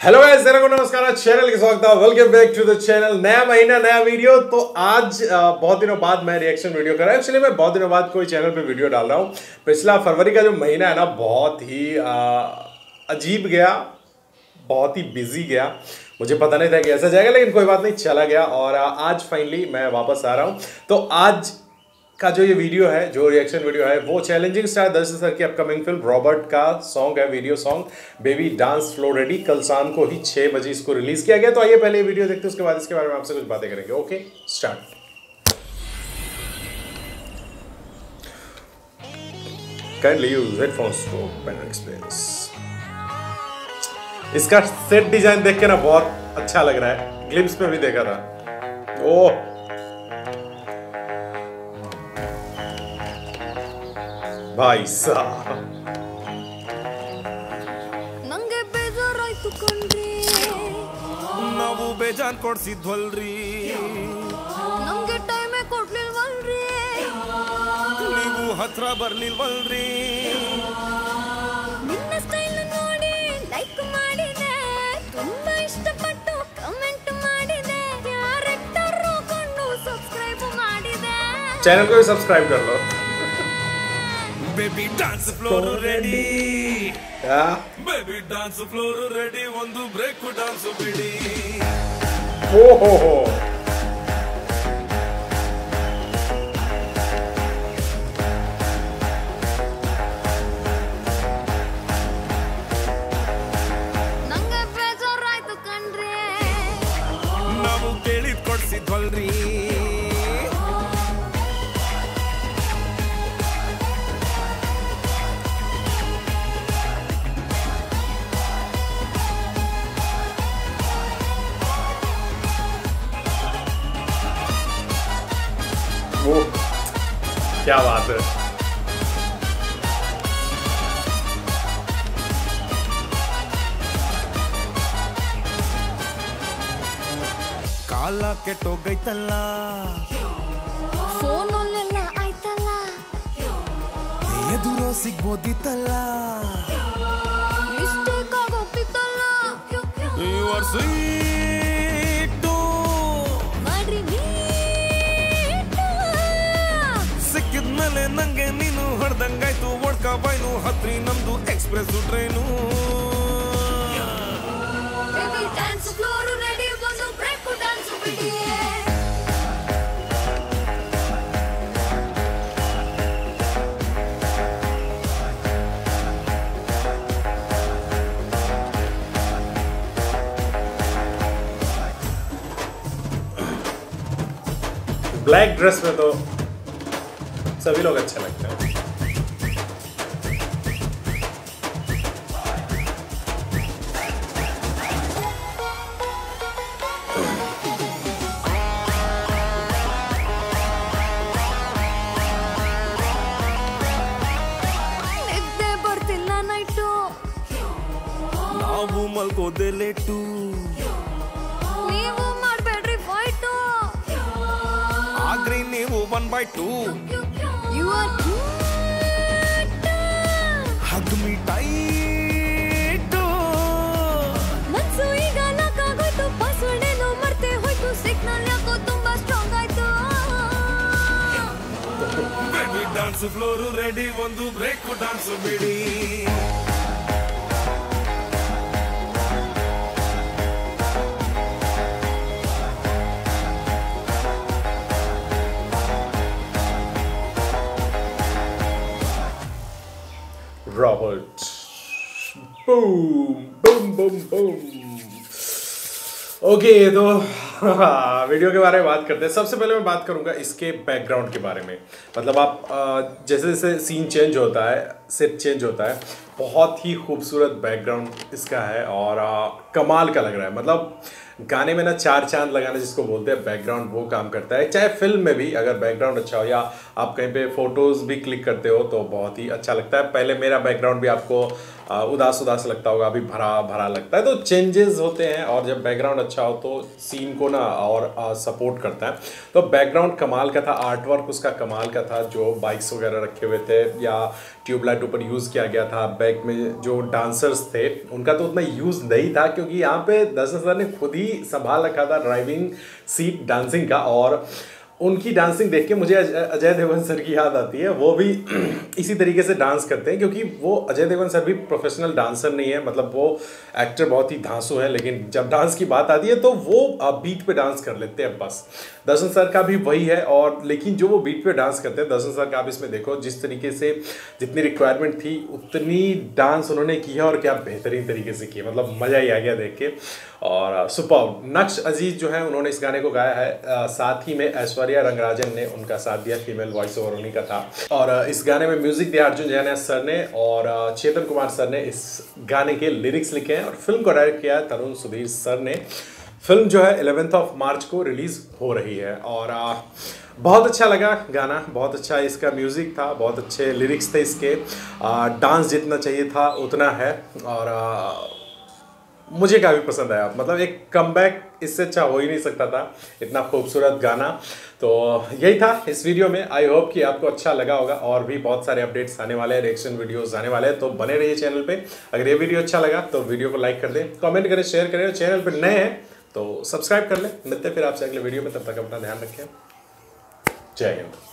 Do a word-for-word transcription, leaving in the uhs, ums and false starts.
Hello guys, तेरे को नमस्कार। चैनल के स्वागत है। Welcome back to the channel. नया महीना नया वीडियो। तो आज आ, बहुत दिनों बाद मैं रिएक्शन वीडियो कर रहा हूँ। एक्चुअली मैं बहुत दिनों बाद कोई चैनल पे वीडियो डाल रहा हूँ। पिछला फरवरी का जो महीना है ना, बहुत ही आ, अजीब गया, बहुत ही बिजी गया। मुझे पता नहीं था कि ऐसा जाएगा, लेकिन कोई बात नहीं, चला गया। और आ, आज फाइनली मैं वापस आ रहा हूँ। तो आज का जो ये वीडियो है, जो रिएक्शन वीडियो है, वो चैलेंजिंग स्टार दर्शन सर की अपकमिंग फिल्म रॉबर्ट का सॉन्ग है, video song baby dance floor ready. कल शाम को ही छह बजे इसको रिलीज किया गया। तो आइए पहले ये वीडियो देखते हैं, उसके बाद इसके बारे में आपसे कुछ बातें करेंगे। Okay, start. Kindly use headphones for better experience. इसका सेट डिजाइन देख के ना बहुत अच्छा लग रहा है। ग्लिम्स में भी देखा था। ओह, भाई साहब, ನಂಗೆ ಬೇಜಾರಾಯ್ತು ಕಣ್ರಿ, ನಾವು ಬೇಜಾನ್ ಕೊಡ್ಸಿದ್ವಲ್ರಿ, ನಮ್ಗೆ ಟೈಮೇ ಕೊಡ್ಲಿಲ್ವಲ್ರಿ, ನೀವು ಹತ್ರ ಬರ್ಲಿಲ್ವಲ್ರಿ. ನಿನ್ನ ಸ್ಟೈಲ್ ನೋಡಿ ಲೈಕ್ ಮಾಡಿದೆ, ತುಂಬಾ ಇಷ್ಟಪಟ್ಟು ಕಮೆಂಟ್ ಮಾಡಿದೆ, ಕ್ಯಾರೆಕ್ಟರ್ ಕೊಂಡು ಸಬ್ಸ್ಕ್ರೈಬ್ ಮಾಡಿದೆ. चैनल को भी सब्सक्राइब कर लो। ಬೇಬಿ ಡಾನ್ಸ್ ಫ್ಲೋರ್ ರೆಡಿ, क्या ಬೇಬಿ ಡಾನ್ಸ್ ಫ್ಲೋರ್ ರೆಡಿ, ಒಂದು ಬ್ರೇಕ್ ಡಾನ್ಸ್ ಬಿಡಿ. ओ हो हो ನಂಗೆ ಬೇಜಾರಾಯ್ತು ಕಣ್ರಿ, ನಾವು ಕೇಳಿದ್ ಕೊಡ್ಸಿದ್ವಲ್ರಿ, वो क्या बात है। ಕಾಲ ಕೆಟ್ಟೋಗೈತಲ್ಲ, ಫೋನಲ್ಲೆಲ್ಲ ಆಯ್ತಲ್ಲ, ಎದುರೋ ಸಿಗ್ಬೋದಿತ್ತಲ್ಲ, ಮಿಸ್ಟೇಕ್ ಆಗೋಗ್ತಿತ್ತಲ್ಲ, ಯು ಆರ್ ಸ್ವೀಟ್ ಮಾಡ್ರಿ ಸಿಕ್ಕಿದ್ಮೇಲೆ ನಂಗೆ ನೀನು ಹೊಡೆದಂಗಾಯ್ತು. ಒಡ್ಕ ಬಾಯ್ನು ಹತ್ರಿ ನಮ್ದು express train. Baby dance floor ready, ಒಂದು ಬ್ರೇಕ್ ಡ್ಯಾನ್ಸ್ ಬಿಡಿ. ब्लैक ड्रेस में तो सभी लोग अच्छे लगते हैं। ನಿದ್ದೆ ಬರ್ತಿಲ್ಲ ನೈಟು, ನಾವು ಮಲ್ಕೋದೆ ಲೇಟು, ನೀವು ಮಾಡ್ಬೇಡ್ರಿ ಫೈಟು. ಆಗ್ರಿ ನೀವು one by two. You are hug me tight, ಮನ್ಸು ಈಗ ಲಾಕ್ ಆಗೋಯ್ತು, ಪಾಸ್ವರ್ಡ್ ಏನೋ ಮರ್ತೆ ಹೋಯ್ತು, ಸಿಗ್ನಲ್ ಯಾಕೋ ತುಂಬಾ ಸ್ಟ್ರಾಂಗ್ ಆಯ್ತು. ಬೇಬಿ ಡಾನ್ಸ್ ಫ್ಲೋರ್ ರೆಡಿ, ಒಂದು ಬ್ರೇಕ್ ಡಾನ್ಸ್ ಬಿಡಿ. Robert, boom boom boom boom. Okay, तो वीडियो के बारे में बात करते हैं। सबसे पहले मैं बात करूंगा इसके बैकग्राउंड के बारे में। मतलब आप जैसे जैसे सीन चेंज होता है, सेट चेंज होता है, बहुत ही खूबसूरत बैकग्राउंड इसका है और आ, कमाल का लग रहा है। मतलब गाने में ना चार चांद लगाना जिसको बोलते हैं, बैकग्राउंड वो काम करता है। चाहे फिल्म में भी अगर बैकग्राउंड अच्छा हो, या आप कहीं पे फोटोज़ भी क्लिक करते हो, तो बहुत ही अच्छा लगता है। पहले मेरा बैकग्राउंड भी आपको उदास उदास लगता होगा, अभी भरा भरा लगता है। तो चेंजेस होते हैं, और जब बैकग्राउंड अच्छा हो तो सीन को ना और सपोर्ट करता है। तो बैकग्राउंड कमाल का था, आर्ट वर्क उसका कमाल का था, जो बाइक्स वगैरह रखे हुए थे या ट्यूबलाइट ऊपर यूज़ किया गया था, ट्रैक में जो डांसर्स थे उनका तो उतना यूज़ नहीं था, क्योंकि यहाँ पे दर्शन सर ने खुद ही संभाल रखा था ड्राइविंग सीट डांसिंग का। और उनकी डांसिंग देख के मुझे अजय देवगन सर की याद आती है। वो भी इसी तरीके से डांस करते हैं, क्योंकि वो अजय देवगन सर भी प्रोफेशनल डांसर नहीं है, मतलब वो एक्टर बहुत ही धांसू है, लेकिन जब डांस की बात आती है तो वो बीट पे डांस कर लेते हैं बस। दर्शन सर का भी वही है। और लेकिन जो वो बीट पे डांस करते हैं दर्शन सर का, आप इसमें देखो जिस तरीके से जितनी रिक्वायरमेंट थी उतनी डांस उन्होंने किया, और क्या बेहतरीन तरीके से किया, मतलब मज़ा ही आ गया देख के। और सुपर नक्श अजीज जो है उन्होंने इस गाने को गाया है, आ, साथ ही में ऐश्वर्या रंगराजन ने उनका साथ दिया, फीमेल वॉइस ओवर उन्हीं का था। और आ, इस गाने में म्यूजिक दिया अर्जुन जैन सर ने, और आ, चेतन कुमार सर ने इस गाने के लिरिक्स लिखे हैं, और फिल्म को डायरेक्ट किया है तरुण सुधीर सर ने। फिल्म जो है इलेवेंथ ऑफ मार्च को रिलीज हो रही है। और आ, बहुत अच्छा लगा गाना, बहुत अच्छा इसका म्यूज़िक था, बहुत अच्छे लिरिक्स थे इसके, आ, डांस जितना चाहिए था उतना है, और आ, मुझे काफ़ी पसंद आया। मतलब एक कमबैक इससे अच्छा हो ही नहीं सकता था, इतना खूबसूरत गाना। तो यही था इस वीडियो में। आई होप कि आपको अच्छा लगा होगा, और भी बहुत सारे अपडेट्स आने वाले हैं, रिएक्शन वीडियोस आने वाले हैं, तो बने रहिए चैनल पे। अगर ये वीडियो अच्छा लगा तो वीडियो को लाइक कर दें, कमेंट करें, शेयर करें, और चैनल पर नए हैं तो सब्सक्राइब कर लें। मिलते हैं फिर आपसे अगले वीडियो में, तब तक अपना ध्यान रखें। जय हिंद।